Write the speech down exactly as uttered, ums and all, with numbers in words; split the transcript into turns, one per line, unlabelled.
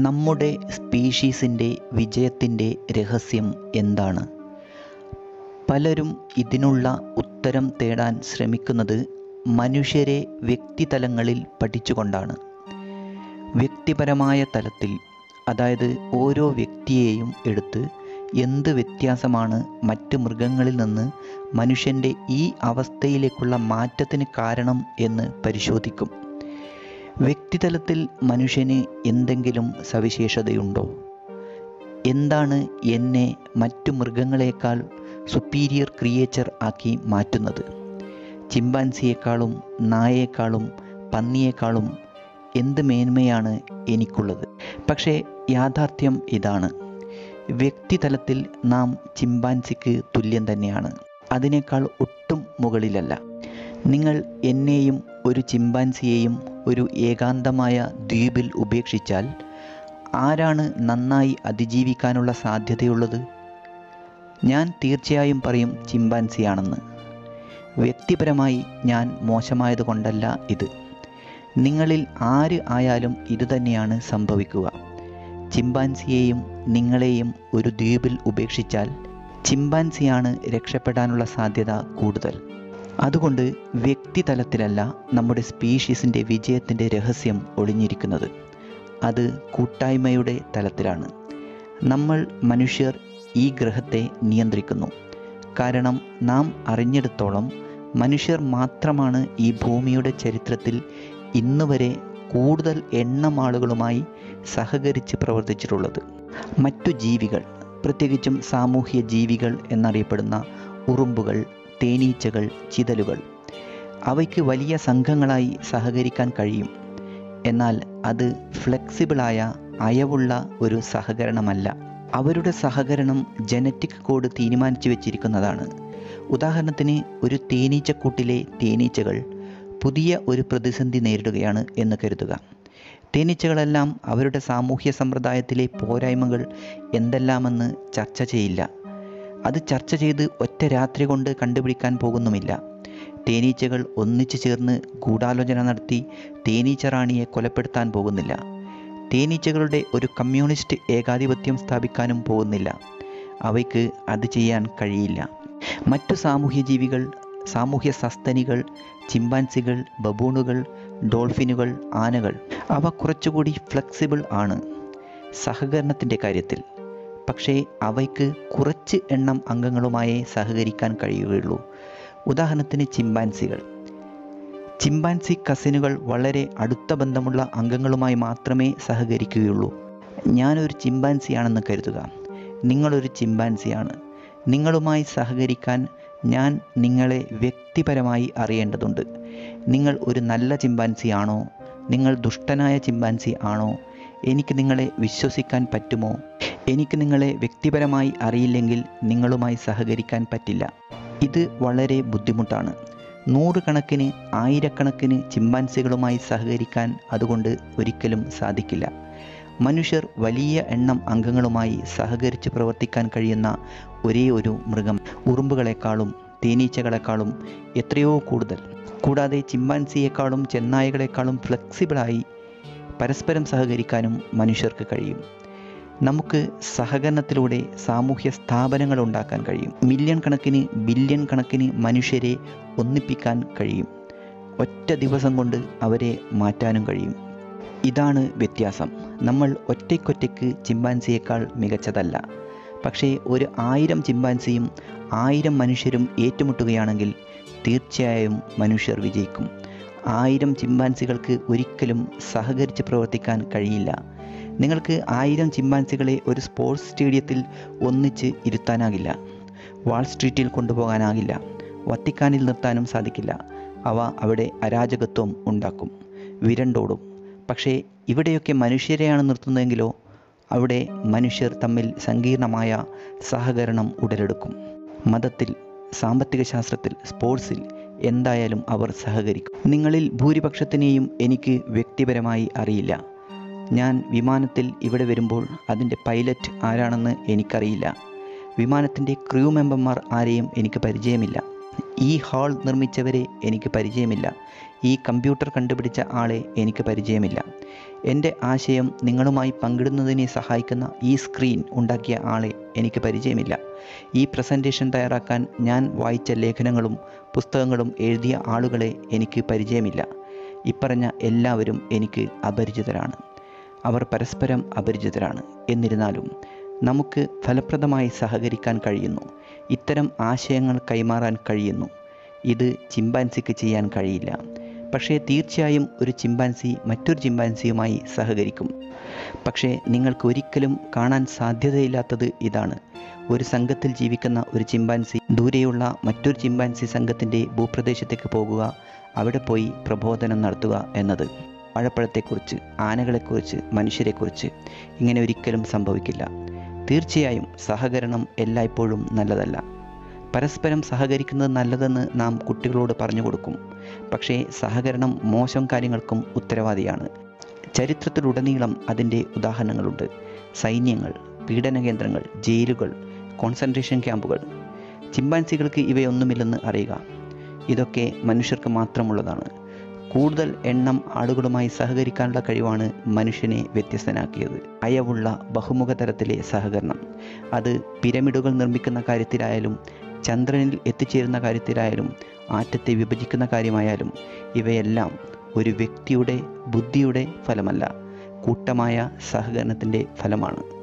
നമ്മുടെ സ്പീഷീസിൻ്റെ വിജയത്തിൻ്റെ രഹസ്യം എന്താണ്? പലരും ഇതിനുള്ള ഉത്തരം തേടാൻ ശ്രമിക്കുന്നത് മനുഷ്യരെ വ്യക്തിതലങ്ങളിൽ പഠിച്ചുകൊണ്ടാണ്. വ്യക്തിപരമായ തലത്തിൽ, അതായത് ഓരോ വ്യക്തിയെയും എടുത്ത് എന്ത് വ്യത്യാസമാണ് മറ്റ് മൃഗങ്ങളിൽ നിന്ന് മനുഷ്യൻ്റെ ഈ അവസ്ഥയിലേക്കുള്ള മാറ്റത്തിന് കാരണം എന്ന് പരിശോധിക്കും. വ്യക്തിതലത്തിൽ മനുഷ്യന് എന്തെങ്കിലും സവിശേഷതയുണ്ടോ? എന്താണ് എന്നെ മറ്റു മൃഗങ്ങളെക്കാൾ സുപ്പീരിയർ ക്രിയേച്ചർ ആക്കി മാറ്റുന്നത്? ചിമ്പാൻസിയേക്കാളും നായയേക്കാളും പന്നിയേക്കാളും എന്ത് മേന്മയാണ് എനിക്കുള്ളത്? പക്ഷേ യാഥാർത്ഥ്യം ഇതാണ്: വ്യക്തിതലത്തിൽ നാം ചിമ്പാൻസിക്ക് തുല്യം തന്നെയാണ്, അതിനേക്കാൾ ഒട്ടും മുകളിലല്ല. നിങ്ങൾ എന്നെയും ഒരു ചിമ്പാൻസിയെയും ഒരു ഏകാന്തമായ ദ്വീപിൽ ഉപേക്ഷിച്ചാൽ ആരാണ് നന്നായി അതിജീവിക്കാനുള്ള സാധ്യതയുള്ളത്? ഞാൻ തീർച്ചയായും പറയും ചിമ്പാൻസിയാണെന്ന്. വ്യക്തിപരമായി ഞാൻ മോശമായതുകൊണ്ടല്ല ഇത്. നിങ്ങളിൽ ആര് ആയാലും ഇതുതന്നെയാണ് സംഭവിക്കുക. ചിമ്പാൻസിയെയും നിങ്ങളെയും ഒരു ദ്വീപിൽ ഉപേക്ഷിച്ചാൽ ചിമ്പാൻസിയാണ് രക്ഷപ്പെടാനുള്ള സാധ്യത കൂടുതൽ. അതുകൊണ്ട് വ്യക്തിതലത്തിലല്ല നമ്മുടെ സ്പീഷീസിൻ്റെ വിജയത്തിൻ്റെ രഹസ്യം ഒളിഞ്ഞിരിക്കുന്നത്, അത് കൂട്ടായ്മയുടെ തലത്തിലാണ്. നമ്മൾ മനുഷ്യർ ഈ ഗ്രഹത്തെ നിയന്ത്രിക്കുന്നു. കാരണം നാം അറിഞ്ഞിടത്തോളം മനുഷ്യർ മാത്രമാണ് ഈ ഭൂമിയുടെ ചരിത്രത്തിൽ ഇന്നുവരെ കൂടുതൽ എണ്ണം ആളുകളുമായി സഹകരിച്ച് പ്രവർത്തിച്ചിട്ടുള്ളത്. മറ്റു ജീവികൾ, പ്രത്യേകിച്ചും സാമൂഹ്യ ജീവികൾ എന്നറിയപ്പെടുന്ന ഉറുമ്പുകൾ, തേനീച്ചകൾ, ചിതലുകൾ, അവയ്ക്ക് വലിയ സംഘങ്ങളായി സഹകരിക്കാൻ കഴിയും. എന്നാൽ അത് ഫ്ലെക്സിബിളായ, അയവുള്ള ഒരു സഹകരണമല്ല. അവരുടെ സഹകരണം ജനറ്റിക് കോഡ് തീരുമാനിച്ചു വെച്ചിരിക്കുന്നതാണ്. ഉദാഹരണത്തിന്, ഒരു തേനീച്ചക്കൂട്ടിലെ തേനീച്ചകൾ പുതിയ ഒരു പ്രതിസന്ധി നേരിടുകയാണ് എന്ന് കരുതുക. തേനീച്ചകളെല്ലാം അവരുടെ സാമൂഹ്യ സമ്പ്രദായത്തിലെ പോരായ്മകൾ എന്തെല്ലാമെന്ന് ചർച്ച ചെയ്യില്ല. അത് ചർച്ച ചെയ്ത് ഒറ്റ രാത്രി കൊണ്ട് കണ്ടുപിടിക്കാൻ പോകുന്നുമില്ല. തേനീച്ചകൾ ഒന്നിച്ചു ചേർന്ന് ഗൂഢാലോചന നടത്തി തേനീച്ച റാണിയെ കൊലപ്പെടുത്താൻ പോകുന്നില്ല. തേനീച്ചകളുടെ ഒരു കമ്മ്യൂണിസ്റ്റ് ഏകാധിപത്യം സ്ഥാപിക്കാനും പോകുന്നില്ല. അവയ്ക്ക് അത് ചെയ്യാൻ കഴിയില്ല. മറ്റു സാമൂഹ്യ ജീവികൾ, സാമൂഹ്യ സസ്തനികൾ, ചിമ്പാൻസികൾ, ബബൂണുകൾ, ഡോൾഫിനുകൾ, ആനകൾ, അവ കുറച്ചുകൂടി ഫ്ലെക്സിബിൾ ആണ് സഹകരണത്തിൻ്റെ കാര്യത്തിൽ. പക്ഷേ അവയ്ക്ക് കുറച്ച് എണ്ണം അംഗങ്ങളുമായേ സഹകരിക്കാൻ കഴിയുകയുള്ളൂ. ഉദാഹരണത്തിന് ചിമ്പാൻസികൾ. ചിമ്പാൻസി കസിനുകൾ വളരെ അടുത്ത ബന്ധമുള്ള അംഗങ്ങളുമായി മാത്രമേ സഹകരിക്കുകയുള്ളൂ. ഞാനൊരു ചിമ്പാൻസിയാണെന്ന് കരുതുക. നിങ്ങളൊരു ചിമ്പാൻസിയാണ്. നിങ്ങളുമായി സഹകരിക്കാൻ ഞാൻ നിങ്ങളെ വ്യക്തിപരമായി അറിയേണ്ടതുണ്ട്. നിങ്ങൾ ഒരു നല്ല ചിമ്പാൻസി ആണോ? നിങ്ങൾ ദുഷ്ടനായ ചിമ്പാൻസി ആണോ? എനിക്ക് നിങ്ങളെ വിശ്വസിക്കാൻ പറ്റുമോ? എനിക്ക് നിങ്ങളെ വ്യക്തിപരമായി അറിയില്ലെങ്കിൽ നിങ്ങളുമായി സഹകരിക്കാൻ പറ്റില്ല. ഇത് വളരെ ബുദ്ധിമുട്ടാണ്. നൂറുകണക്കിന്, ആയിരക്കണക്കിന് ചിമ്പാൻസികളുമായി സഹകരിക്കാൻ അതുകൊണ്ട് ഒരിക്കലും സാധിക്കില്ല. മനുഷ്യർ വലിയ എണ്ണം അംഗങ്ങളുമായി സഹകരിച്ച് പ്രവർത്തിക്കാൻ കഴിയുന്ന ഒരേ ഒരു മൃഗം ഉറുമ്പുകളെക്കാളും തേനീച്ചകളെക്കാളും എത്രയോ കൂടുതൽ. കൂടാതെ ചിമ്പാൻസിയേക്കാളും ചെന്നായകളെക്കാളും ഫ്ലെക്സിബിളായി പരസ്പരം സഹകരിക്കാനും മനുഷ്യർക്ക് കഴിയും. നമുക്ക് സഹകരണത്തിലൂടെ സാമൂഹ്യ സ്ഥാപനങ്ങൾ ഉണ്ടാക്കാൻ കഴിയും. മില്യൺ കണക്കിന്, ബില്യൺ കണക്കിന് മനുഷ്യരെ ഒന്നിപ്പിക്കാൻ കഴിയും. ഒറ്റ ദിവസം കൊണ്ട് അവരെ മാറ്റാനും കഴിയും. ഇതാണ് വ്യത്യാസം. നമ്മൾ ഒറ്റയ്ക്കൊറ്റയ്ക്ക് ചിമ്പാൻസിയേക്കാൾ മികച്ചതല്ല. പക്ഷേ ഒരു ആയിരം ചിമ്പാൻസിയും ആയിരം മനുഷ്യരും ഏറ്റുമുട്ടുകയാണെങ്കിൽ തീർച്ചയായും മനുഷ്യർ വിജയിക്കും. ആയിരം ചിമ്പാൻസികൾക്ക് ഒരിക്കലും സഹകരിച്ച് പ്രവർത്തിക്കാൻ കഴിയില്ല. നിങ്ങൾക്ക് ആയിരം ചിമ്പാൻസികളെ ഒരു സ്പോർട്സ് സ്റ്റേഡിയത്തിൽ ഒന്നിച്ച് ഇരുത്താനാകില്ല. വാൾ സ്ട്രീറ്റിൽ കൊണ്ടുപോകാനാകില്ല. വത്തിക്കാനിൽ നിർത്താനും സാധിക്കില്ല. അവ അവിടെ അരാജകത്വം ഉണ്ടാക്കും, വിരണ്ടോടും. പക്ഷേ ഇവിടെയൊക്കെ മനുഷ്യരെയാണ് നിർത്തുന്നതെങ്കിലോ അവിടെ മനുഷ്യർ തമ്മിൽ സങ്കീർണമായ സഹകരണം ഉടലെടുക്കും. മതത്തിൽ, സാമ്പത്തിക ശാസ്ത്രത്തിൽ, സ്പോർട്സിൽ എന്തായാലും അവർ സഹകരിക്കും. നിങ്ങളിൽ ഭൂരിപക്ഷത്തിനെയും എനിക്ക് വ്യക്തിപരമായി അറിയില്ല. ഞാൻ വിമാനത്തിൽ ഇവിടെ വരുമ്പോൾ അതിൻ്റെ പൈലറ്റ് ആരാണെന്ന് എനിക്കറിയില്ല. വിമാനത്തിൻ്റെ ക്രൂ മെമ്പർമാർ ആരെയും എനിക്ക് പരിചയമില്ല. ഈ ഹാൾ നിർമ്മിച്ചവരെ എനിക്ക് പരിചയമില്ല. ഈ കമ്പ്യൂട്ടർ കണ്ടുപിടിച്ച ആളെ എനിക്ക് പരിചയമില്ല. എൻ്റെ ആശയം നിങ്ങളുമായി പങ്കിടുന്നതിനെ സഹായിക്കുന്ന ഈ സ്ക്രീൻ ഉണ്ടാക്കിയ ആളെ എനിക്ക് പരിചയമില്ല. ഈ പ്രസൻറ്റേഷൻ തയ്യാറാക്കാൻ ഞാൻ വായിച്ച ലേഖനങ്ങളും പുസ്തകങ്ങളും എഴുതിയ ആളുകളെ എനിക്ക് പരിചയമില്ല. ഇപ്പറഞ്ഞ എല്ലാവരും എനിക്ക് അപരിചിതരാണ്. അവർ പരസ്പരം അപരിചിതരാണ്. എന്നിരുന്നാലും നമുക്ക് ഫലപ്രദമായി സഹകരിക്കാൻ കഴിയുന്നു. ഇത്തരം ആശയങ്ങൾ കൈമാറാൻ കഴിയുന്നു. ഇത് ചിമ്പാൻസിക്ക് ചെയ്യാൻ കഴിയില്ല. പക്ഷേ തീർച്ചയായും ഒരു ചിമ്പാൻസി മറ്റൊരു ചിമ്പാൻസിയുമായി സഹകരിക്കും. പക്ഷേ നിങ്ങൾക്ക് ഒരിക്കലും കാണാൻ സാധ്യതയില്ലാത്തത് ഇതാണ്: ഒരു സംഘത്തിൽ ജീവിക്കുന്ന ഒരു ചിമ്പാൻസി ദൂരെയുള്ള മറ്റൊരു ചിമ്പാൻസി സംഘത്തിൻ്റെ ഭൂപ്രദേശത്തേക്ക് പോകുക, അവിടെ പോയി പ്രബോധനം നടത്തുക എന്നത്. വാഴപ്പഴത്തെക്കുറിച്ച്, ആനകളെക്കുറിച്ച്, മനുഷ്യരെക്കുറിച്ച് ഇങ്ങനെ ഒരിക്കലും സംഭവിക്കില്ല. തീർച്ചയായും സഹകരണം എല്ലായ്പ്പോഴും നല്ലതല്ല. പരസ്പരം സഹകരിക്കുന്നത് നല്ലതെന്ന് നാം കുട്ടികളോട് പറഞ്ഞു കൊടുക്കും. പക്ഷേ സഹകരണം മോശം കാര്യങ്ങൾക്കും ഉത്തരവാദിയാണ്. ചരിത്രത്തിലുടനീളം അതിൻ്റെ ഉദാഹരണങ്ങളുണ്ട്. സൈന്യങ്ങൾ, പീഡന കേന്ദ്രങ്ങൾ, ജയിലുകൾ, കോൺസെൻട്രേഷൻ ക്യാമ്പുകൾ. ചിമ്പാൻസികൾക്ക് ഇവയൊന്നുമില്ലെന്ന് അറിയുക. ഇതൊക്കെ മനുഷ്യർക്ക് മാത്രമുള്ളതാണ്. കൂടുതൽ എണ്ണം ആളുകളുമായി സഹകരിക്കാനുള്ള കഴിവാണ് മനുഷ്യനെ വ്യത്യസ്തനാക്കിയത്. അയവുള്ള ബഹുമുഖ തരത്തിലെ സഹകരണം. അത് പിരമിഡുകൾ നിർമ്മിക്കുന്ന കാര്യത്തിലായാലും ചന്ദ്രനിൽ എത്തിച്ചേരുന്ന കാര്യത്തിലായാലും ആറ്റത്തെ വിഭജിക്കുന്ന കാര്യമായാലും ഇവയെല്ലാം ഒരു വ്യക്തിയുടെ ബുദ്ധിയുടെ ഫലമല്ല, കൂട്ടമായ സഹകരണത്തിൻ്റെ ഫലമാണ്.